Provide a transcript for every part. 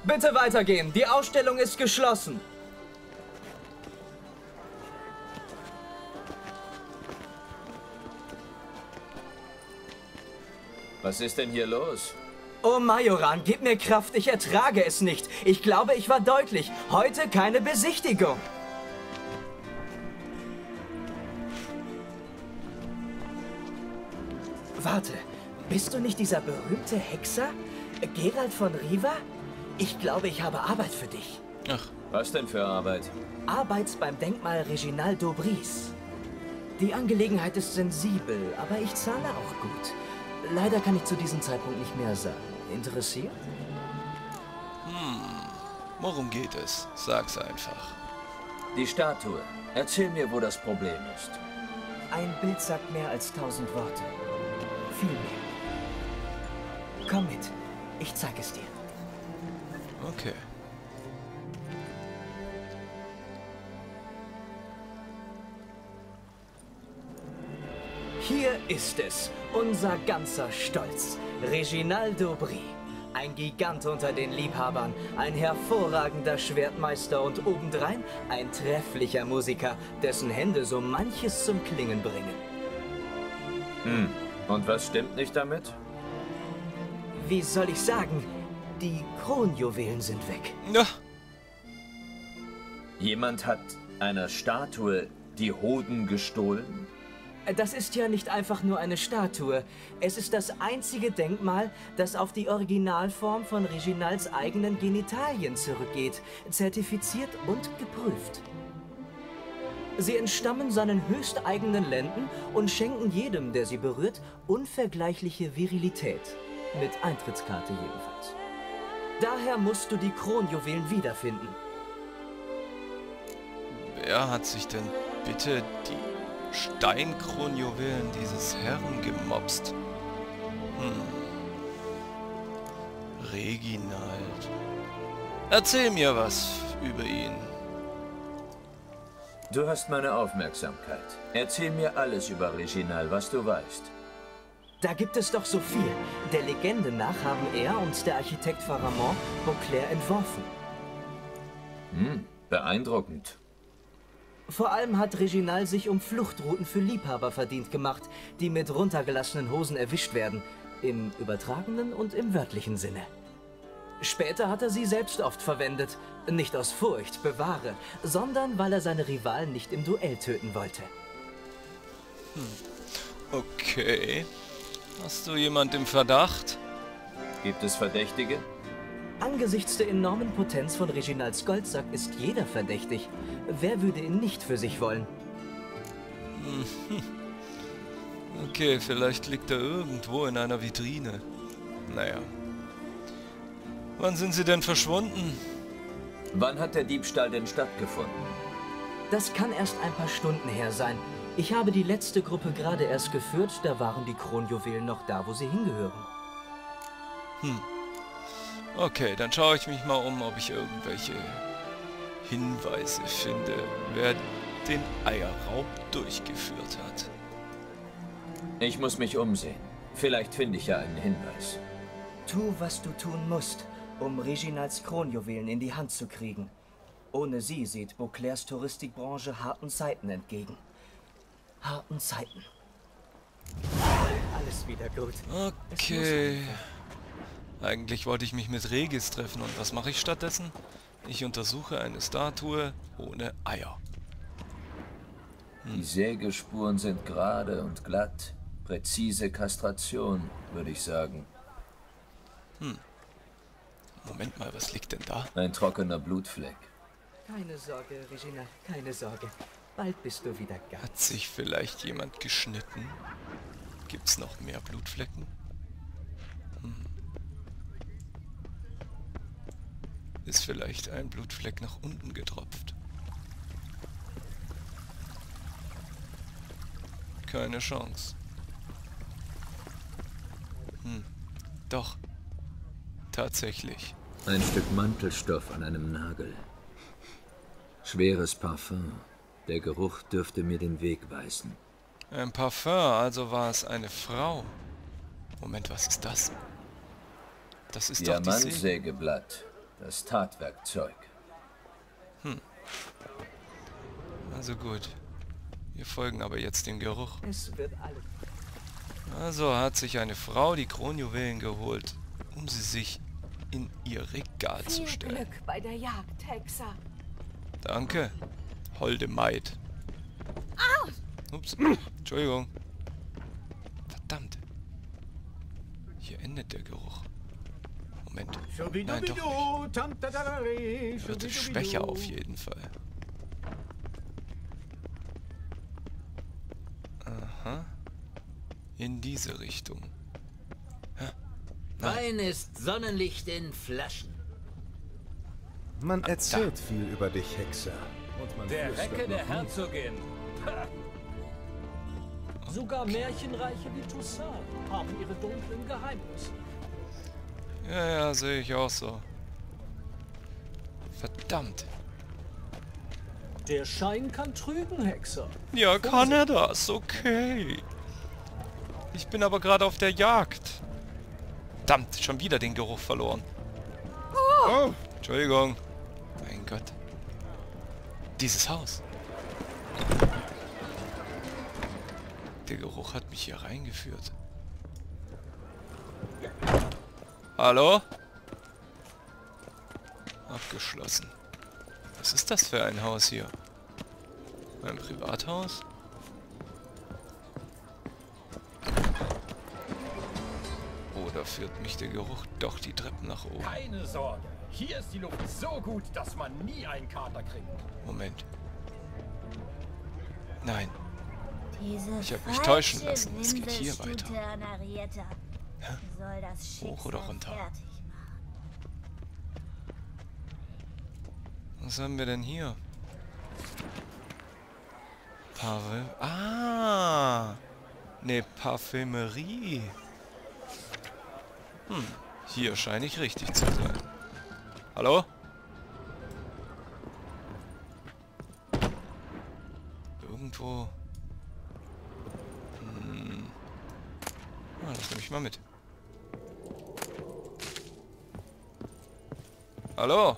Bitte weitergehen. Die Ausstellung ist geschlossen. Was ist denn hier los? Oh, Majoran, gib mir Kraft. Ich ertrage es nicht. Ich glaube, ich war deutlich. Heute keine Besichtigung. Warte, bist du nicht dieser berühmte Hexer? Geralt von Riva? Ich glaube, ich habe Arbeit für dich. Ach. Was denn für Arbeit? Arbeit beim Denkmal Reginald d'Aubris. Die Angelegenheit ist sensibel, aber ich zahle auch gut. Leider kann ich zu diesem Zeitpunkt nicht mehr sagen. Interessiert? Worum geht es? Sag's einfach. Die Statue. Erzähl mir, wo das Problem ist. Ein Bild sagt mehr als 1000 Worte. Viel mehr. Komm mit. Ich zeig es dir. Okay. Hier ist es. Unser ganzer Stolz. Reginald d'Aubris. Ein Gigant unter den Liebhabern, ein hervorragender Schwertmeister und obendrein ein trefflicher Musiker, dessen Hände so manches zum Klingen bringen. Und was stimmt nicht damit? Wie soll ich sagen? Die Kronjuwelen sind weg. Ja. Jemand hat einer Statue die Hoden gestohlen? Das ist ja nicht einfach nur eine Statue. Es ist das einzige Denkmal, das auf die Originalform von Reginalds eigenen Genitalien zurückgeht, zertifiziert und geprüft. Sie entstammen seinen höchsteigenen Lenden und schenken jedem, der sie berührt, unvergleichliche Virilität. Mit Eintrittskarte jedenfalls. Daher musst du die Kronjuwelen wiederfinden. Wer hat sich denn bitte die Steinkronjuwelen dieses Herrn gemopst? Reginald. Erzähl mir was über ihn. Du hast meine Aufmerksamkeit. Erzähl mir alles über Reginald, was du weißt. Da gibt es doch so viel. Der Legende nach haben er und der Architekt Pharamond Beauclerc entworfen. Beeindruckend. Vor allem hat Reginald sich um Fluchtrouten für Liebhaber verdient gemacht, die mit runtergelassenen Hosen erwischt werden. Im übertragenen und im wörtlichen Sinne. Später hat er sie selbst oft verwendet. Nicht aus Furcht, bewahre, sondern weil er seine Rivalen nicht im Duell töten wollte. Okay. Hast du jemand im Verdacht? Gibt es Verdächtige? Angesichts der enormen Potenz von Reginalds Goldsack ist jeder verdächtig. Wer würde ihn nicht für sich wollen? Okay, vielleicht liegt er irgendwo in einer Vitrine. Naja. Wann sind sie denn verschwunden? Wann hat der Diebstahl denn stattgefunden? Das kann erst ein paar Stunden her sein. Ich habe die letzte Gruppe gerade erst geführt, da waren die Kronjuwelen noch da, wo sie hingehören. Okay, dann schaue ich mich mal um, ob ich irgendwelche Hinweise finde, wer den Eierraub durchgeführt hat. Ich muss mich umsehen. Vielleicht finde ich ja einen Hinweis. Tu, was du tun musst, um Reginalds Kronjuwelen in die Hand zu kriegen. Ohne sie sieht Beauclercs Touristikbranche harten Zeiten entgegen. Harten Zeiten. Alles wieder gut. Okay. Eigentlich wollte ich mich mit Regis treffen und was mache ich stattdessen? Ich untersuche eine Statue ohne Eier. Die Sägespuren sind gerade und glatt. Präzise Kastration, würde ich sagen. Moment mal, was liegt denn da? Ein trockener Blutfleck. Keine Sorge, Regina, keine Sorge. Bald bist du wieder ganz. Hat sich vielleicht jemand geschnitten? Gibt's noch mehr Blutflecken? Ist vielleicht ein Blutfleck nach unten getropft? Keine Chance. Doch. Tatsächlich. Ein Stück Mantelstoff an einem Nagel. Schweres Parfum. Der Geruch dürfte mir den Weg weisen. Ein Parfum, also war es eine Frau. Moment, was ist das? Das ist doch die Säge. Diamantsägeblatt. Das Tatwerkzeug. Also gut. Wir folgen aber jetzt dem Geruch. Es wird alles. Also hat sich eine Frau die Kronjuwelen geholt, um sie sich in ihr Regal zu Viel stellen. Glück bei der Jagd, Hexer. Danke, holde Maid. Ups, Entschuldigung. Verdammt. Hier endet der Geruch. Moment. Nein, doch nicht. Wird es schwächer auf jeden Fall. Aha. In diese Richtung. Wein ist Sonnenlicht in Flaschen. Man erzählt viel über dich, Hexer. Der Recke der Herzogin. Sogar Märchenreiche wie Toussaint haben ihre dunklen Geheimnisse. Ja, sehe ich auch so. Verdammt. Der Schein kann trügen, Hexer. Ja, kann er das? Okay. Ich bin aber gerade auf der Jagd. Verdammt, schon wieder den Geruch verloren. Oh. Entschuldigung. Mein Gott. Dieses Haus. Der Geruch hat mich hier reingeführt. Hallo? Abgeschlossen. Was ist das für ein Haus hier? Mein Privathaus? Oder führt mich der Geruch doch die Treppen nach oben? Keine Sorge. Hier ist die Luft so gut, dass man nie einen Kater kriegt. Moment. Nein. Ich habe mich täuschen lassen. Es geht hier weiter. Hoch oder runter? Was haben wir denn hier? Ne, Parfümerie. Hier scheine ich richtig zu sein. Hallo? Irgendwo... das nehme ich mal mit. Hallo?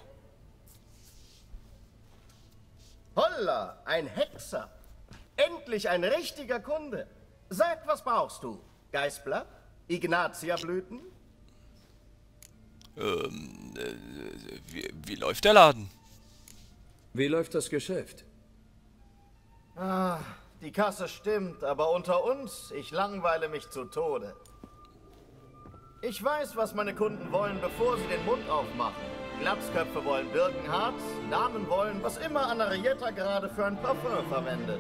Holla, ein Hexer. Endlich ein richtiger Kunde. Sag, was brauchst du? Geißblatt? Ignatia-Blüten? Wie läuft der Laden? Wie läuft das Geschäft? Ah, die Kasse stimmt, aber unter uns, ich langweile mich zu Tode. Ich weiß, was meine Kunden wollen, bevor sie den Mund aufmachen. Glatzköpfe wollen Birkenharz, Damen wollen, was immer Anarietta gerade für ein Parfum verwendet.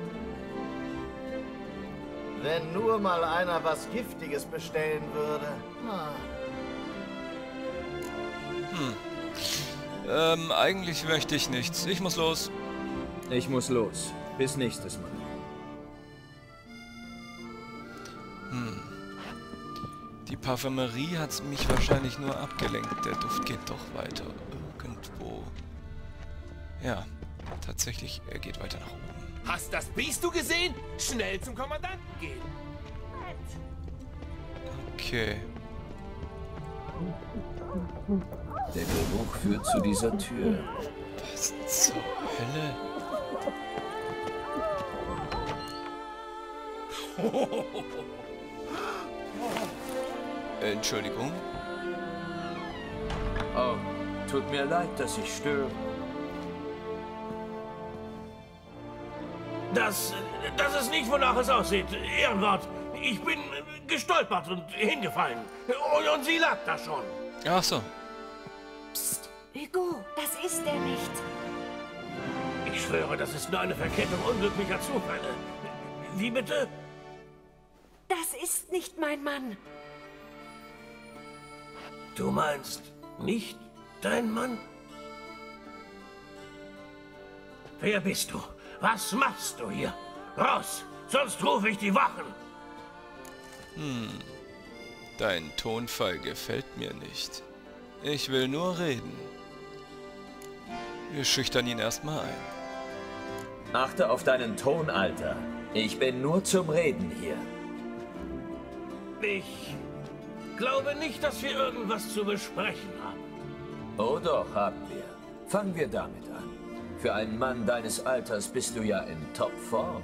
Wenn nur mal einer was Giftiges bestellen würde. Eigentlich möchte ich nichts. Ich muss los. Ich muss los. Bis nächstes Mal. Die Parfümerie hat mich wahrscheinlich nur abgelenkt. Der Duft geht doch weiter. Irgendwo. Ja, tatsächlich, er geht weiter nach oben. Hast das Biest du gesehen? Schnell zum Kommandanten gehen. Okay. Der Geruch führt zu dieser Tür. Was zur Hölle? Entschuldigung. Oh, tut mir leid, dass ich störe. Das ist nicht, wonach es aussieht. Ehrenwort. Ich bin gestolpert und hingefallen. Und sie lag da schon. Ach so. Psst, Hugo, das ist er nicht. Ich schwöre, das ist nur eine Verkettung unglücklicher Zufälle. Wie bitte? Das ist nicht mein Mann. Du meinst nicht dein Mann? Wer bist du? Was machst du hier? Raus, sonst rufe ich die Wachen. Dein Tonfall gefällt mir nicht. Ich will nur reden. Wir schüchtern ihn erstmal ein. Achte auf deinen Ton, Alter. Ich bin nur zum Reden hier. Ich glaube nicht, dass wir irgendwas zu besprechen haben. Oh doch, haben wir. Fangen wir damit an. Für einen Mann deines Alters bist du ja in Topform.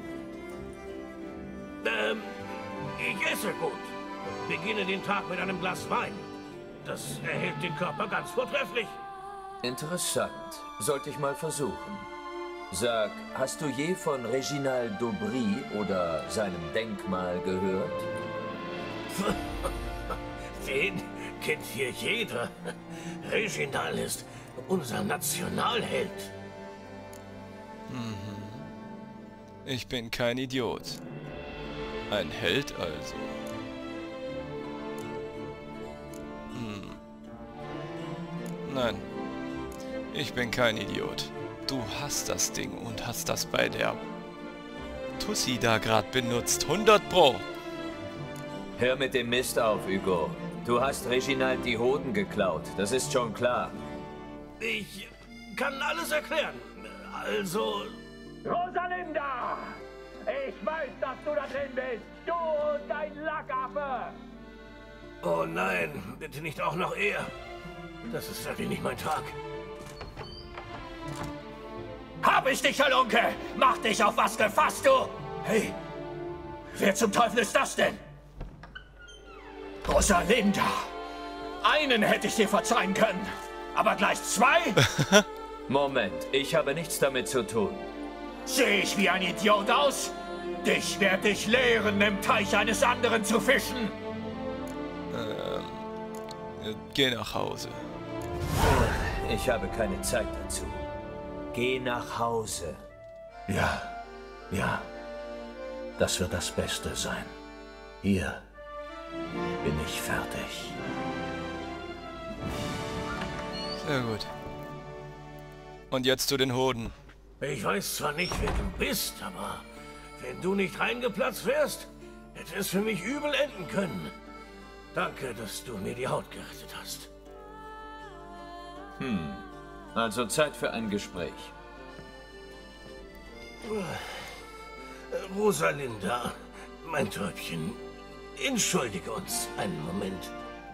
Ich esse gut. Beginne den Tag mit einem Glas Wein. Das erhält den Körper ganz vortrefflich. Interessant. Sollte ich mal versuchen. Sag, hast du je von Reginald d'Aubry oder seinem Denkmal gehört? Den kennt hier jeder. Reginald ist unser Nationalheld. Ich bin kein Idiot. Ein Held also. Nein. Ich bin kein Idiot. Du hast das Ding und hast das bei der Tussi da gerade benutzt. 100 Pro. Hör mit dem Mist auf, Hugo. Du hast Reginald die Hoden geklaut. Das ist schon klar. Ich kann alles erklären. Also... Rosalinda! Ich weiß, dass du da drin bist. Du und dein Lackaffe! Oh nein, bitte nicht auch noch er. Das ist wirklich nicht mein Tag. Hab ich dich, Halunke! Mach dich auf was gefasst, du! Hey, wer zum Teufel ist das denn? Rosalinda! Einen hätte ich dir verzeihen können, aber gleich zwei? Moment, ich habe nichts damit zu tun. Sehe ich wie ein Idiot aus? Dich werde ich lehren, im Teich eines anderen zu fischen. Geh nach Hause. Ich habe keine Zeit dazu. Geh nach Hause. Ja, ja. Das wird das Beste sein. Hier bin ich fertig. Sehr gut. Und jetzt zu den Hoden. Ich weiß zwar nicht, wer du bist, aber wenn du nicht reingeplatzt wärst, hätte es für mich übel enden können. Danke, dass du mir die Haut gerettet hast. Also Zeit für ein Gespräch. Rosalinda, mein Täubchen, entschuldige uns einen Moment.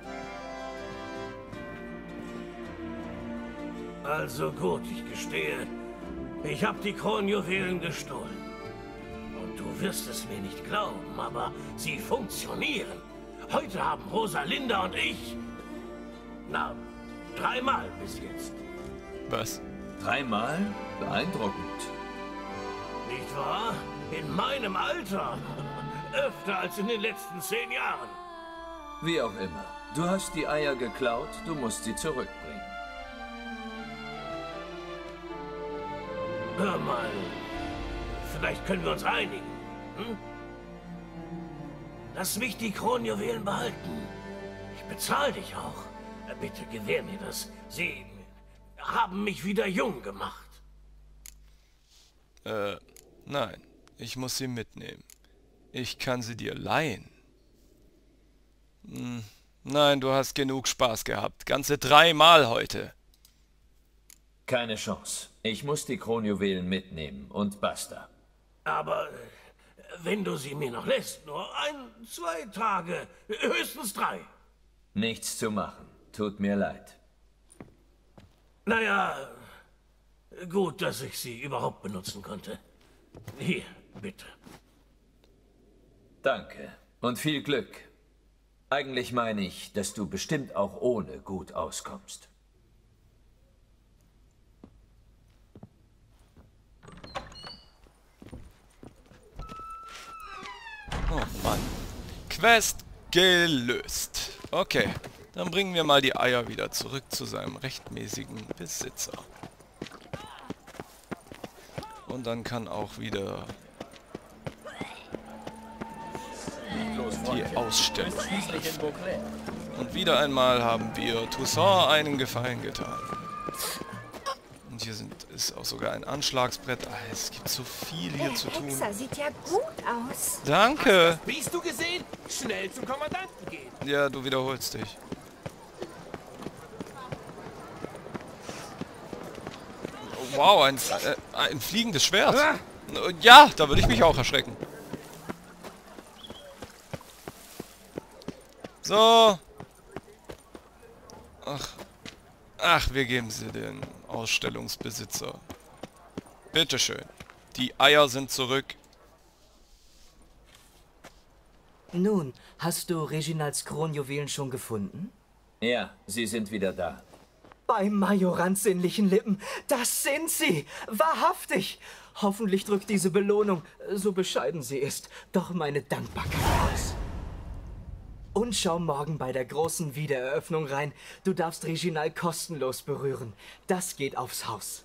Also gut, ich gestehe, ich habe die Kronjuwelen gestohlen. Und du wirst es mir nicht glauben, aber sie funktionieren. Heute haben Rosalinda und ich... Na, 3-mal bis jetzt. Was? 3-mal? Beeindruckend. Nicht wahr? In meinem Alter. Öfter als in den letzten 10 Jahren. Wie auch immer. Du hast die Eier geklaut, du musst sie zurückbringen. Hör mal, vielleicht können wir uns einigen. Hm? Lass mich die Kronjuwelen behalten. Ich bezahle dich auch. Bitte gewähr mir das. Sie haben mich wieder jung gemacht. Nein. Ich muss sie mitnehmen. Ich kann sie dir leihen. Nein, du hast genug Spaß gehabt. Ganze 3-mal heute. Keine Chance. Ich muss die Kronjuwelen mitnehmen und basta. Aber wenn du sie mir noch lässt, nur 1-2 Tage, höchstens 3. Nichts zu machen. Tut mir leid. Naja, gut, dass ich sie überhaupt benutzen konnte. Hier, bitte. Danke. Und viel Glück. Eigentlich meine ich, dass du bestimmt auch ohne gut auskommst. Oh Mann. Quest gelöst. Okay, dann bringen wir mal die Eier wieder zurück zu seinem rechtmäßigen Besitzer. Und dann kann auch wieder die Ausstellung. Und wieder einmal haben wir Toussaint einen Gefallen getan. Und hier ist auch sogar ein Anschlagsbrett. Ah, es gibt so viel hier zu tun. Hexer sieht ja gut aus. Danke! Bist du gesehen? Schnell zum Kommandanten gehen. Ja, du wiederholst dich. Wow, ein fliegendes Schwert. Ja, da würde ich mich auch erschrecken. So. Ach. Ach, wir geben sie den Ausstellungsbesitzer. Bitteschön. Die Eier sind zurück. Nun, hast du Reginalds Kronjuwelen schon gefunden? Ja, sie sind wieder da. Bei Majorans sinnlichen Lippen. Das sind sie! Wahrhaftig! Hoffentlich drückt diese Belohnung, so bescheiden sie ist, doch meine Dankbarkeit aus. Und schau morgen bei der großen Wiedereröffnung rein. Du darfst Reginald kostenlos berühren. Das geht aufs Haus.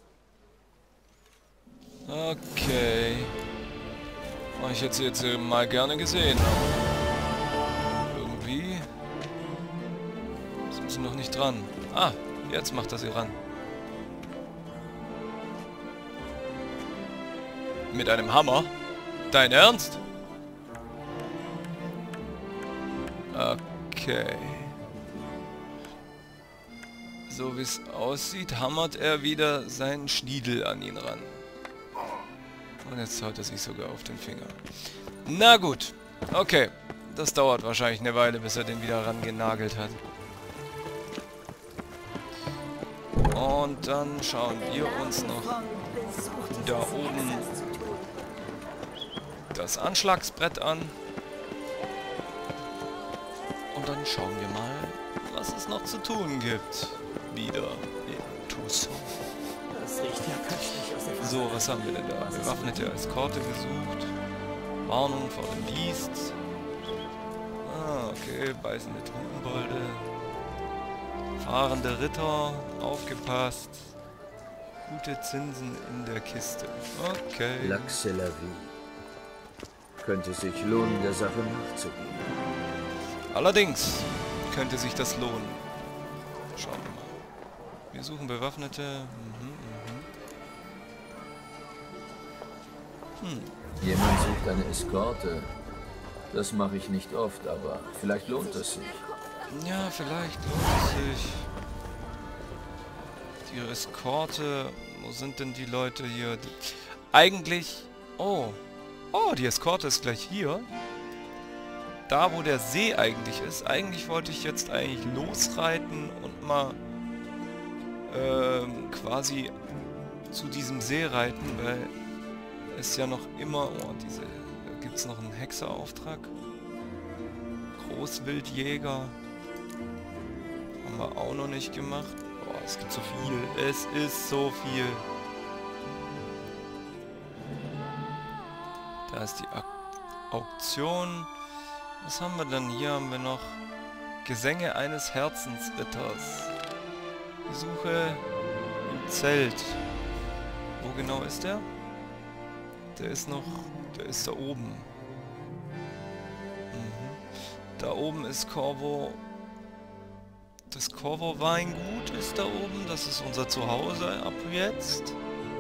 Okay. Oh, ich hätte sie jetzt mal gerne gesehen. Irgendwie sind sie noch nicht dran. Ah, jetzt macht er sie ran. Mit einem Hammer? Dein Ernst? Okay. So wie es aussieht, hammert er wieder seinen Schniedel an ihn ran. Und jetzt haut er sich sogar auf den Finger. Na gut. Okay. Das dauert wahrscheinlich eine Weile, bis er den wieder rangenagelt hat. Und dann schauen wir uns noch da oben das Anschlagsbrett an. Und dann schauen wir mal, was es noch zu tun gibt. Wieder in Toussaint. Das riecht ja köstlich aus der So, was haben wir denn da? Bewaffnete Eskorte gesucht. Warnung vor dem Biest. Ah, okay. Beißende Trunkenbolde. Fahrende Ritter. Aufgepasst. Gute Zinsen in der Kiste. Okay. Lac c'est la vie. Könnte sich lohnen, der Sache nachzugehen. Allerdings könnte sich das lohnen. Schauen wir mal. Wir suchen Bewaffnete. Jemand sucht eine Eskorte. Das mache ich nicht oft, aber vielleicht lohnt es sich. Ja, vielleicht lohnt es sich. Die Eskorte. Wo sind denn die Leute hier? Eigentlich... Oh. Oh, die Eskorte ist gleich hier. Da, wo der See eigentlich ist. Eigentlich wollte ich jetzt eigentlich losreiten und mal quasi zu diesem See reiten, weil es ja noch immer... Oh, da gibt es noch einen Hexerauftrag. Großwildjäger. Haben wir auch noch nicht gemacht. Oh, es gibt so viel. Es ist so viel. Da ist die Auktion. Was haben wir denn? Hier haben wir noch Gesänge eines Herzensritters. Besuche im Zelt. Wo genau ist der? Der ist noch... Der ist da oben. Da oben ist Corvo... Das Corvo Weingut ist da oben. Das ist unser Zuhause ab jetzt.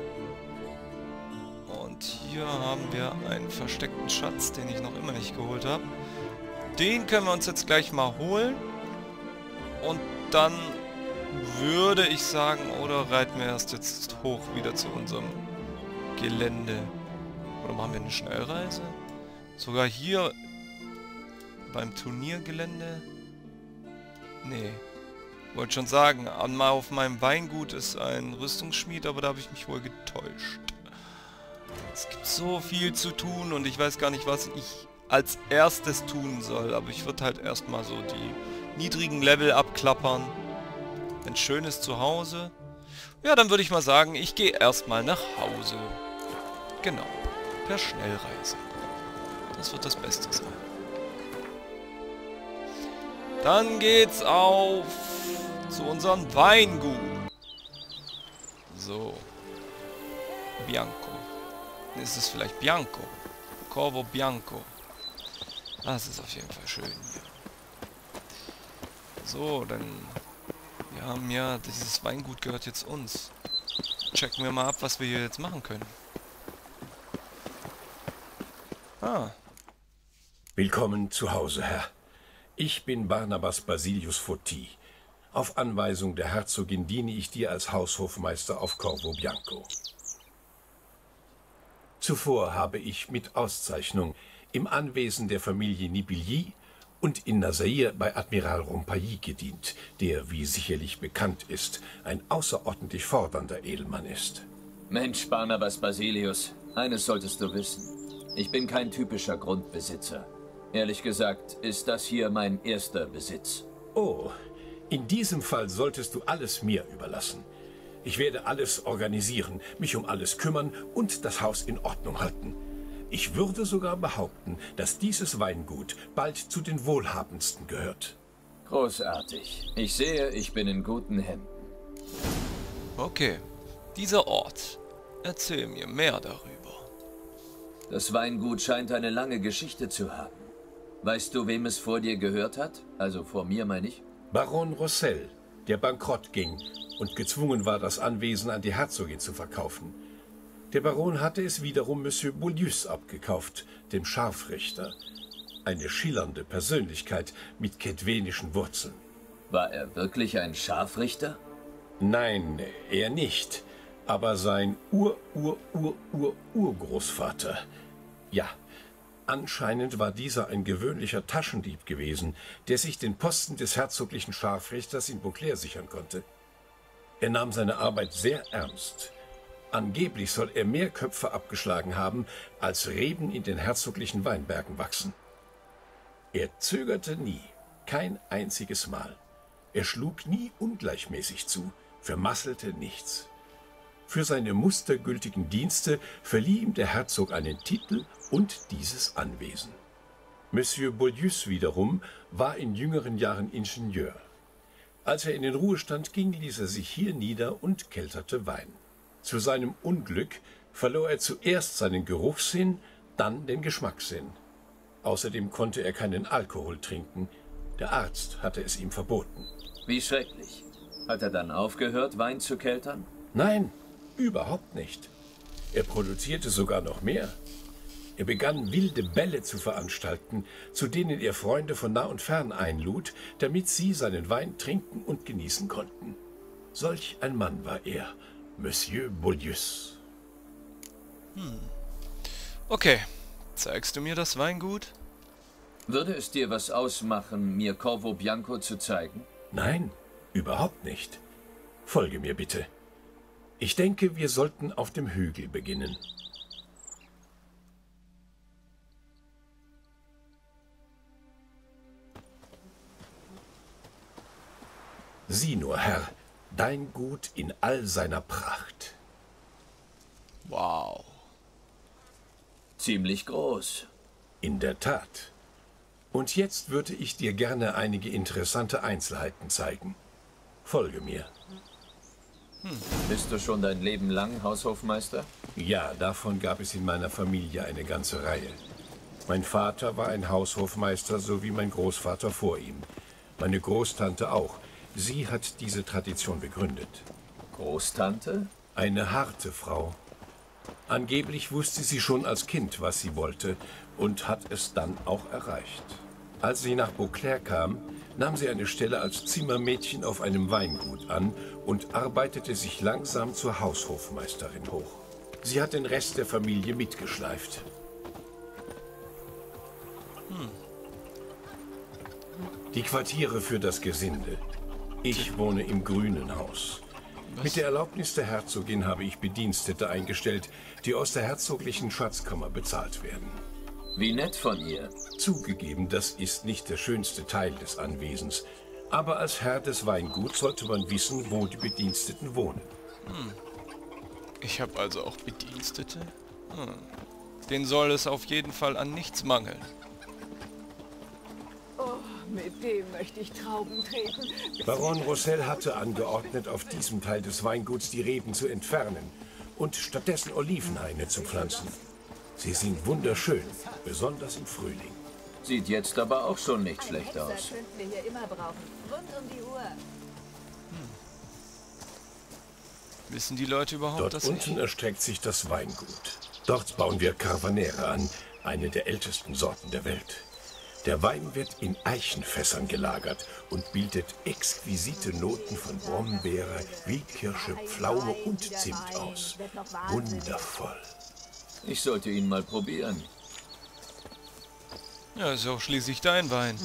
Und hier haben wir einen versteckten Schatz, den ich noch immer nicht geholt habe. Den können wir uns jetzt gleich mal holen. Und dann würde ich sagen, oder reiten wir erst jetzt hoch wieder zu unserem Gelände. Oder machen wir eine Schnellreise? Sogar hier beim Turniergelände? Nee. Wollte schon sagen, auf meinem Weingut ist ein Rüstungsschmied, aber da habe ich mich wohl getäuscht. Es gibt so viel zu tun und ich weiß gar nicht, was ich als erstes tun soll. Aber ich würde halt erstmal so die niedrigen Level abklappern. Ein schönes Zuhause. Ja, dann würde ich mal sagen, ich gehe erstmal nach Hause. Genau. Per Schnellreise. Das wird das Beste sein. Dann geht's auf zu unserem Weingut. So. Bianco. Ist es vielleicht Bianco? Corvo Bianco. Das ist auf jeden Fall schön hier. So, dann... Wir haben ja... Dieses Weingut gehört jetzt uns. Checken wir mal ab, was wir hier jetzt machen können. Ah. Willkommen zu Hause, Herr. Ich bin Barnabas Basilius Foti. Auf Anweisung der Herzogin diene ich dir als Haushofmeister auf Corvo Bianco. Zuvor habe ich mit Auszeichnung im Anwesen der Familie Nibilyi und in Nazair bei Admiral Rompailly gedient, der, wie sicherlich bekannt ist, ein außerordentlich fordernder Edelmann ist. Mensch, Barnabas Basilius, eines solltest du wissen. Ich bin kein typischer Grundbesitzer. Ehrlich gesagt, ist das hier mein erster Besitz. Oh, in diesem Fall solltest du alles mir überlassen. Ich werde alles organisieren, mich um alles kümmern und das Haus in Ordnung halten. Ich würde sogar behaupten, dass dieses Weingut bald zu den wohlhabendsten gehört. Großartig. Ich sehe, ich bin in guten Händen. Okay, dieser Ort. Erzähl mir mehr darüber. Das Weingut scheint eine lange Geschichte zu haben. Weißt du, wem es vor dir gehört hat? Also vor mir, meine ich? Baron Rossel, der bankrott ging und gezwungen war, das Anwesen an die Herzogin zu verkaufen. Der Baron hatte es wiederum Monsieur Beaulieu abgekauft, dem Scharfrichter. Eine schillernde Persönlichkeit mit kedwenischen Wurzeln. War er wirklich ein Scharfrichter? Nein, er nicht. Aber sein Urgroßvater. Ja, anscheinend war dieser ein gewöhnlicher Taschendieb gewesen, der sich den Posten des herzoglichen Scharfrichters in Beauclair sichern konnte. Er nahm seine Arbeit sehr ernst. Angeblich soll er mehr Köpfe abgeschlagen haben, als Reben in den herzoglichen Weinbergen wachsen. Er zögerte nie, kein einziges Mal. Er schlug nie ungleichmäßig zu, vermasselte nichts. Für seine mustergültigen Dienste verlieh ihm der Herzog einen Titel und dieses Anwesen. Monsieur Beaulieu wiederum war in jüngeren Jahren Ingenieur. Als er in den Ruhestand ging, ließ er sich hier nieder und kelterte Wein. Zu seinem Unglück verlor er zuerst seinen Geruchssinn, dann den Geschmackssinn. Außerdem konnte er keinen Alkohol trinken. Der Arzt hatte es ihm verboten. Wie schrecklich. Hat er dann aufgehört, Wein zu keltern? Nein, überhaupt nicht. Er produzierte sogar noch mehr. Er begann, wilde Bälle zu veranstalten, zu denen er Freunde von nah und fern einlud, damit sie seinen Wein trinken und genießen konnten. Solch ein Mann war er, Monsieur Beaulieu. Okay, zeigst du mir das Weingut? Würde es dir was ausmachen, mir Corvo Bianco zu zeigen? Nein, überhaupt nicht. Folge mir bitte. Ich denke, wir sollten auf dem Hügel beginnen. Sieh nur, Herr, dein Gut in all seiner Pracht. Wow. Ziemlich groß. In der Tat. Und jetzt würde ich dir gerne einige interessante Einzelheiten zeigen. Folge mir. Bist du schon dein Leben lang Haushofmeister? Ja, davon gab es in meiner Familie eine ganze Reihe. Mein Vater war ein Haushofmeister, so wie mein Großvater vor ihm. Meine Großtante auch. Sie hat diese Tradition begründet. Großtante? Eine harte Frau. Angeblich wusste sie schon als Kind, was sie wollte, und hat es dann auch erreicht. Als sie nach Beauclair kam, nahm sie eine Stelle als Zimmermädchen auf einem Weingut an und arbeitete sich langsam zur Haushofmeisterin hoch. Sie hat den Rest der Familie mitgeschleift. Die Quartiere für das Gesinde. Ich wohne im Grünen Haus. Mit der Erlaubnis der Herzogin habe ich Bedienstete eingestellt, die aus der herzoglichen Schatzkammer bezahlt werden. Wie nett von ihr. Zugegeben, das ist nicht der schönste Teil des Anwesens. Aber als Herr des Weinguts sollte man wissen, wo die Bediensteten wohnen. Ich habe also auch Bedienstete? Den soll es auf jeden Fall an nichts mangeln. Oh, mit dem möchte ich Trauben treten. Baron Rossel hatte angeordnet, auf diesem Teil des Weinguts die Reben zu entfernen und stattdessen Olivenhaine zu pflanzen. Sie sind wunderschön, besonders im Frühling. Sieht jetzt aber auch schon nicht schlecht aus. Das könnten wir hier immer brauchen. Rund um die Uhr. Wissen die Leute überhaupt, Dort dass unten erstreckt sich das Weingut. Dort bauen wir Carvanere an, eine der ältesten Sorten der Welt. Der Wein wird in Eichenfässern gelagert und bildet exquisite Noten von Brombeere, Wildkirsche, Pflaume und Zimt aus. Wundervoll. Ich sollte ihn mal probieren. Ja, ist auch schließlich dein Wein.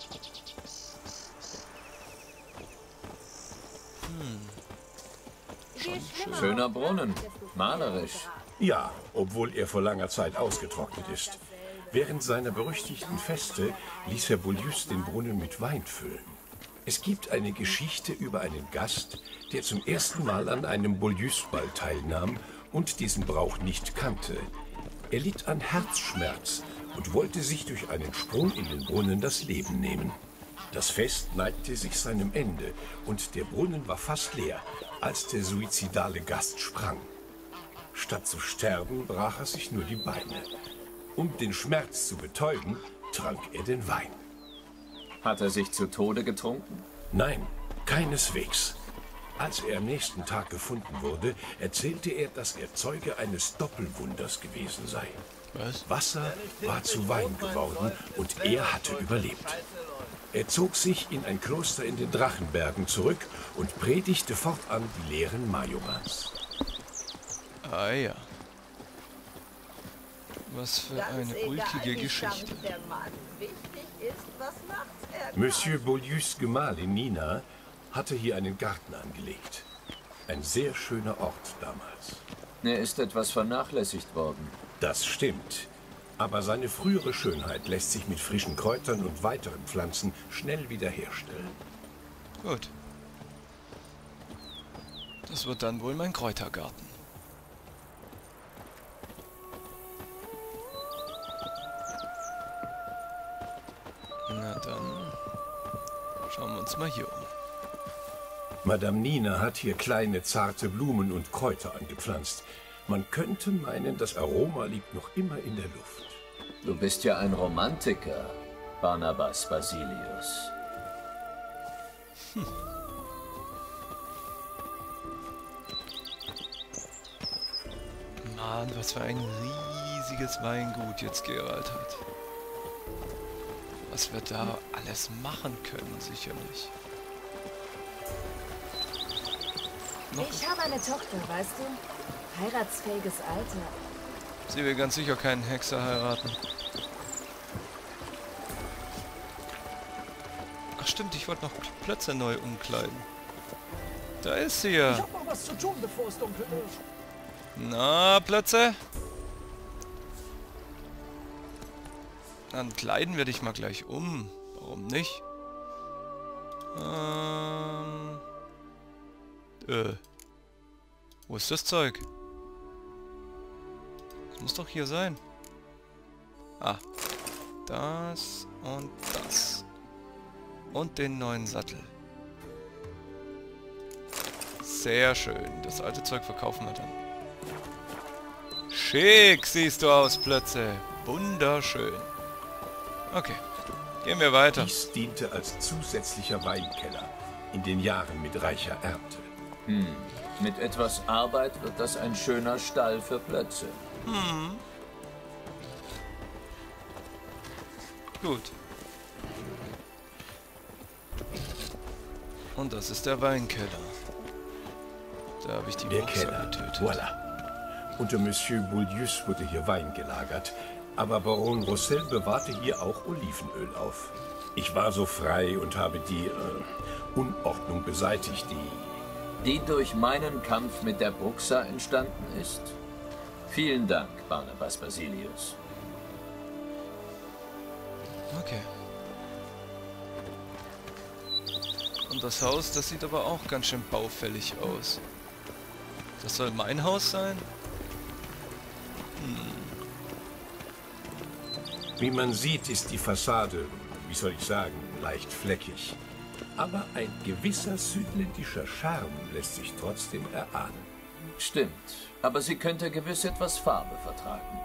Schöner Brunnen. Malerisch. Ja, obwohl er vor langer Zeit ausgetrocknet ist. Während seiner berüchtigten Feste ließ Herr Beaulieu den Brunnen mit Wein füllen. Es gibt eine Geschichte über einen Gast, der zum ersten Mal an einem Beaulieu-Ball teilnahm und diesen Brauch nicht kannte. Er litt an Herzschmerz und wollte sich durch einen Sprung in den Brunnen das Leben nehmen. Das Fest neigte sich seinem Ende und der Brunnen war fast leer, als der suizidale Gast sprang. Statt zu sterben, brach er sich nur die Beine. Um den Schmerz zu betäuben, trank er den Wein. Hat er sich zu Tode getrunken? Nein, keineswegs. Als er am nächsten Tag gefunden wurde, erzählte er, dass er Zeuge eines Doppelwunders gewesen sei. Was? Wasser war zu Wein geworden und er hatte überlebt. Er zog sich in ein Kloster in den Drachenbergen zurück und predigte fortan die Lehren Majorans. Ah ja. Was für eine ulkige Geschichte. Monsieur Beaulieus Gemahlin Nina hatte hier einen Garten angelegt. Ein sehr schöner Ort damals. Er ist etwas vernachlässigt worden. Das stimmt. Aber seine frühere Schönheit lässt sich mit frischen Kräutern und weiteren Pflanzen schnell wiederherstellen. Gut. Das wird dann wohl mein Kräutergarten. Na dann schauen wir uns mal hier um. Madame Nina hat hier kleine, zarte Blumen und Kräuter angepflanzt. Man könnte meinen, das Aroma liegt noch immer in der Luft. Du bist ja ein Romantiker, Barnabas Basilius. Mann, was für ein riesiges Weingut jetzt Geralt hat. Was wir da alles machen können, sicherlich. Ich habe eine Tochter, weißt du? Heiratsfähiges Alter. Sie will ganz sicher keinen Hexer heiraten. Ach stimmt, ich wollte noch Plötze neu umkleiden. Da ist sie ja. Ich hab noch was zu tun, bevor es dunkel wird. Na, Plötze? Dann kleiden wir dich mal gleich um. Warum nicht? Wo ist das Zeug? Das muss doch hier sein. Ah. Das und das. Und den neuen Sattel. Sehr schön. Das alte Zeug verkaufen wir dann. Schick siehst du aus, Plötze. Wunderschön. Okay. Gehen wir weiter. Dies diente als zusätzlicher Weinkeller in den Jahren mit reicher Ernte. Mit etwas Arbeit wird das ein schöner Stall für Plötze. Gut. Und das ist der Weinkeller. Da habe ich die Der Boxer Keller. getötet. Voilà. Unter Monsieur Beaulieu wurde hier Wein gelagert. Aber Baron Roussel bewahrte hier auch Olivenöl auf. Ich war so frei und habe die Unordnung beseitigt, Die durch meinen Kampf mit der Bruxa entstanden ist. Vielen Dank, Barnabas Basilius. Okay. Und das Haus, das sieht aber auch ganz schön baufällig aus. Das soll mein Haus sein? Wie man sieht, ist die Fassade, wie soll ich sagen, leicht fleckig. Aber ein gewisser südländischer Charme lässt sich trotzdem erahnen. Stimmt, aber sie könnte gewiss etwas Farbe vertragen.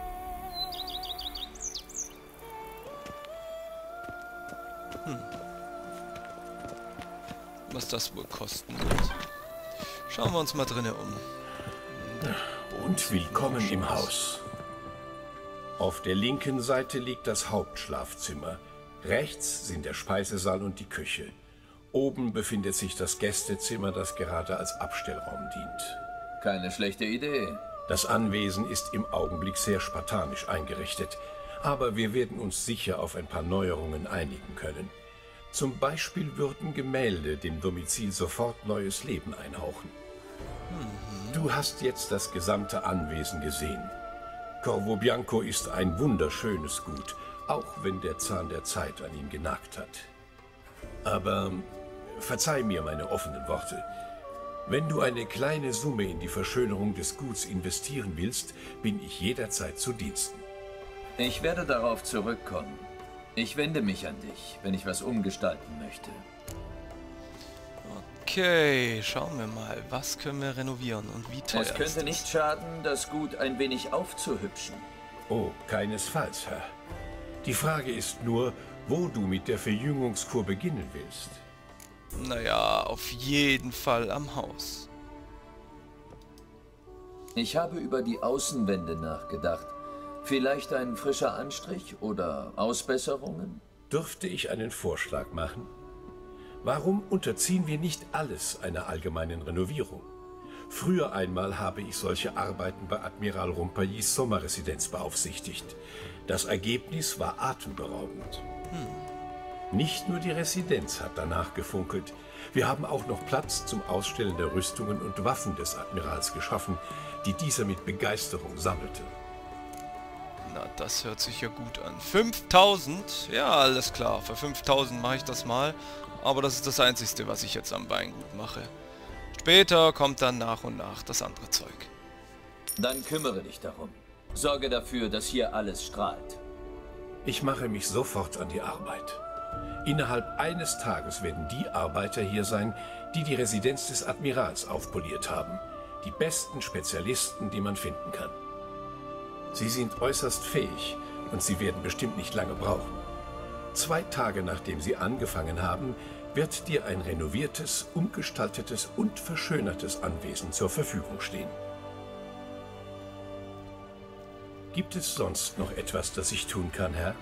Was das wohl kosten wird. Schauen wir uns mal drinnen um. Und willkommen im Haus. Auf der linken Seite liegt das Hauptschlafzimmer. Rechts sind der Speisesaal und die Küche. Oben befindet sich das Gästezimmer, das gerade als Abstellraum dient. Keine schlechte Idee. Das Anwesen ist im Augenblick sehr spartanisch eingerichtet. Aber wir werden uns sicher auf ein paar Neuerungen einigen können. Zum Beispiel würden Gemälde dem Domizil sofort neues Leben einhauchen. Du hast jetzt das gesamte Anwesen gesehen. Corvo Bianco ist ein wunderschönes Gut, auch wenn der Zahn der Zeit an ihm genagt hat. Aber verzeih mir meine offenen Worte. Wenn du eine kleine Summe in die Verschönerung des Guts investieren willst, bin ich jederzeit zu Diensten. Ich werde darauf zurückkommen. Ich wende mich an dich, wenn ich was umgestalten möchte. Okay, schauen wir mal, was können wir renovieren und wie teuer Es könnte nicht schaden, das Gut ein wenig aufzuhübschen. Oh, keinesfalls, Herr. Die Frage ist nur, wo du mit der Verjüngungskur beginnen willst. Naja, auf jeden Fall am Haus. Ich habe über die Außenwände nachgedacht. Vielleicht ein frischer Anstrich oder Ausbesserungen? Dürfte ich einen Vorschlag machen? Warum unterziehen wir nicht alles einer allgemeinen Renovierung? Früher einmal habe ich solche Arbeiten bei Admiral Rompaillis Sommerresidenz beaufsichtigt. Das Ergebnis war atemberaubend. Nicht nur die Residenz hat danach gefunkelt. Wir haben auch noch Platz zum Ausstellen der Rüstungen und Waffen des Admirals geschaffen, die dieser mit Begeisterung sammelte. Na, das hört sich ja gut an. 5000? Ja, alles klar. Für 5000 mache ich das mal. Aber das ist das Einzige, was ich jetzt am Weingut mache. Später kommt dann nach und nach das andere Zeug. Dann kümmere dich darum. Sorge dafür, dass hier alles strahlt. Ich mache mich sofort an die Arbeit. Innerhalb eines Tages werden die Arbeiter hier sein, die die Residenz des Admirals aufpoliert haben. Die besten Spezialisten, die man finden kann. Sie sind äußerst fähig und sie werden bestimmt nicht lange brauchen. 2 Tage nachdem sie angefangen haben, wird dir ein renoviertes, umgestaltetes und verschönertes Anwesen zur Verfügung stehen. Gibt es sonst noch etwas, das ich tun kann, Herr?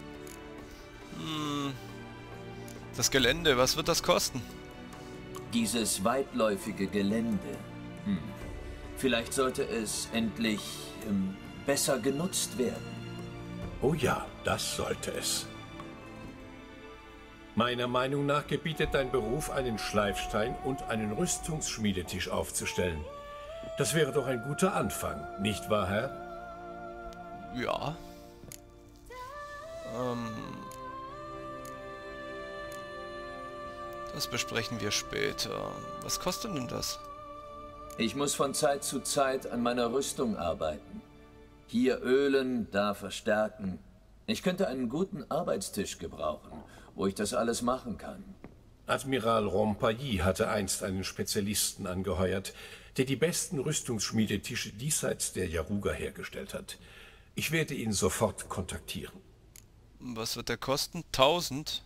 Das Gelände, was wird das kosten? Dieses weitläufige Gelände. Vielleicht sollte es endlich besser genutzt werden. Oh ja, das sollte es. Meiner Meinung nach gebietet dein Beruf, einen Schleifstein und einen Rüstungsschmiedetisch aufzustellen. Das wäre doch ein guter Anfang, nicht wahr, Herr? Ja. Das besprechen wir später. Was kostet denn das? Ich muss von Zeit zu Zeit an meiner Rüstung arbeiten. Hier ölen, da verstärken. Ich könnte einen guten Arbeitstisch gebrauchen, wo ich das alles machen kann. Admiral Rompaillis hatte einst einen Spezialisten angeheuert, der die besten Rüstungsschmiedetische diesseits der Yaruga hergestellt hat. Ich werde ihn sofort kontaktieren. Was wird der kosten? 1000?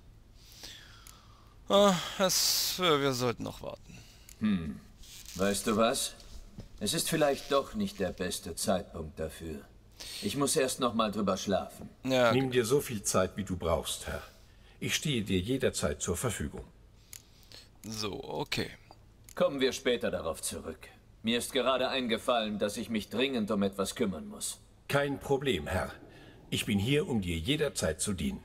Wir sollten noch warten. Weißt du was? Es ist vielleicht doch nicht der beste Zeitpunkt dafür. Ich muss erst noch mal drüber schlafen. Ja, Nimm dir so viel Zeit, wie du brauchst, Herr. Ich stehe dir jederzeit zur Verfügung. So, okay. Kommen wir später darauf zurück. Mir ist gerade eingefallen, dass ich mich dringend um etwas kümmern muss. Kein Problem, Herr. Ich bin hier, um dir jederzeit zu dienen.